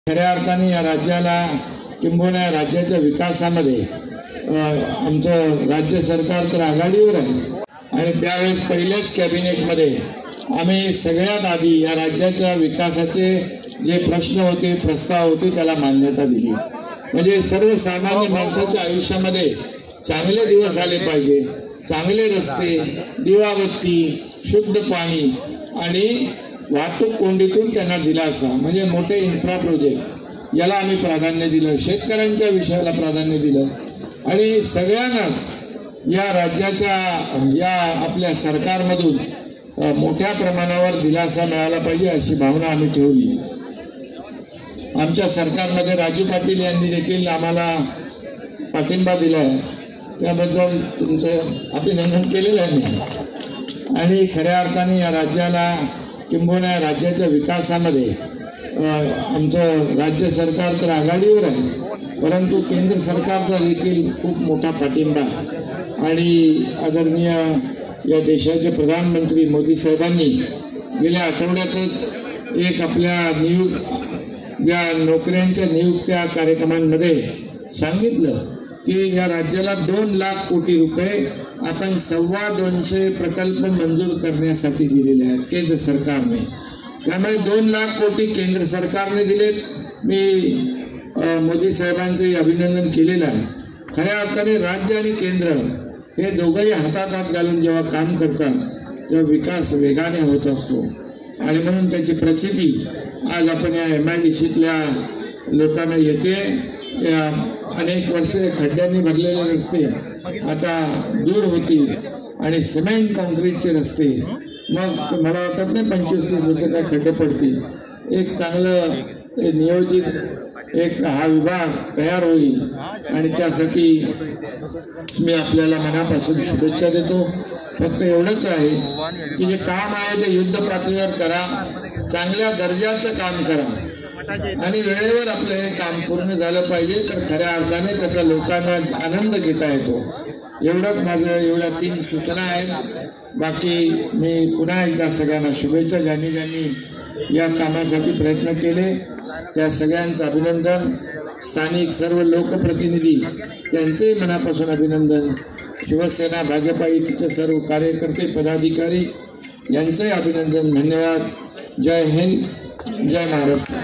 खऱ्या अर्थाने या राज्याला किंबहुना राज्याच्या विकासामध्ये आमचं राज्य सरकार तर आघाडीवर आहे आणि त्यावेळेस पहिल्याच कॅबिनेटमध्ये आम्ही सगळ्यात आधी या राज्याच्या विकासाचे जे प्रश्न होते प्रस्ताव होते त्याला मान्यता दिली। म्हणजे सर्वसामान्य माणसाच्या आयुष्यामध्ये चांगले दिवस आले पाहिजे, चांगले रस्ते, दिवाबत्ती, शुद्ध पाणी आणि वाहतूक कोंडीतून त्यांना दिलासा म्हणजे मोठे इन्फ्रा प्रोजेक्ट याला आम्ही प्राधान्य दिलं, शेतकऱ्यांच्या विषयाला प्राधान्य दिलं आणि सगळ्यांनाच या राज्याच्या या आपल्या सरकारमधून मोठ्या प्रमाणावर दिलासा मिळाला पाहिजे अशी भावना आम्ही ठेवली। आमच्या सरकारमध्ये राजू पाटील यांनी देखील आम्हाला पाठिंबा दिला आहे, त्याबद्दल तुमचं अभिनंदन केलेलं आहे मी। आणि खऱ्या अर्थाने या राज्याला किंबहुना राज्याच्या विकासामध्ये आमचं राज्य सरकार तर आघाडीवर आहे, परंतु केंद्र सरकारचा देखील खूप मोठा पाठिंबा आणि आदरणीय या देशाचे प्रधानमंत्री मोदी साहेबांनी गेल्या आठवड्यातच एक आपल्या या नोकऱ्यांच्या नियुक्त्या कार्यक्रमांमध्ये सांगितलं की या राज्याला 2 लाख कोटी रुपये आपण 225 प्रकल्प मंजूर करण्यासाठी दिलेले आहेत केंद्र सरकारने। त्यामुळे 2 लाख कोटी केंद्र सरकारने दिलेत। मी मोदी साहेबांचे अभिनंदन केलेलं आहे। खऱ्या अर्थाने राज्य आणि केंद्र हे दोघंही हातात हात घालून जेव्हा काम करतात तेव्हा विकास वेगाने होत असतो आणि म्हणून त्याची प्रचिती आज आपण या MIDCतल्या लोकांना येते। अनेक वर्षे खड्ड्यांनी भरलेले रस्ते आता दूर होतील आणि सिमेंट कॉन्क्रीटचे रस्ते मग मला वाटत नाही 25-30 वर्ष काय खड्डे पडतील। एक चांगलं नियोजित एक हा विभाग तयार होईल आणि त्यासाठी मी आपल्याला मनापासून शुभेच्छा देतो। फक्त एवढंच आहे की जे काम आहे ते युद्ध पातळीवर करा, चांगल्या दर्जाचं काम करा आणि वेळेवर आपलं हे काम पूर्ण झालं पाहिजे तर खऱ्या अर्थाने त्याचा लोकांना आनंद घेता येतो। एवढंच माझं एवढ्या 3 सूचना आहेत। बाकी मी पुन्हा एकदा सगळ्यांना शुभेच्छा, ज्यांनी ज्यांनी या कामासाठी प्रयत्न केले त्या सगळ्यांचं अभिनंदन। स्थानिक सर्व लोकप्रतिनिधी त्यांचे मनापासून अभिनंदन। शिवसेना भाजपा युतीचे सर्व कार्यकर्ते पदाधिकारी यांचे अभिनंदन। धन्यवाद। जय हिंद, जय महाराष्ट्र।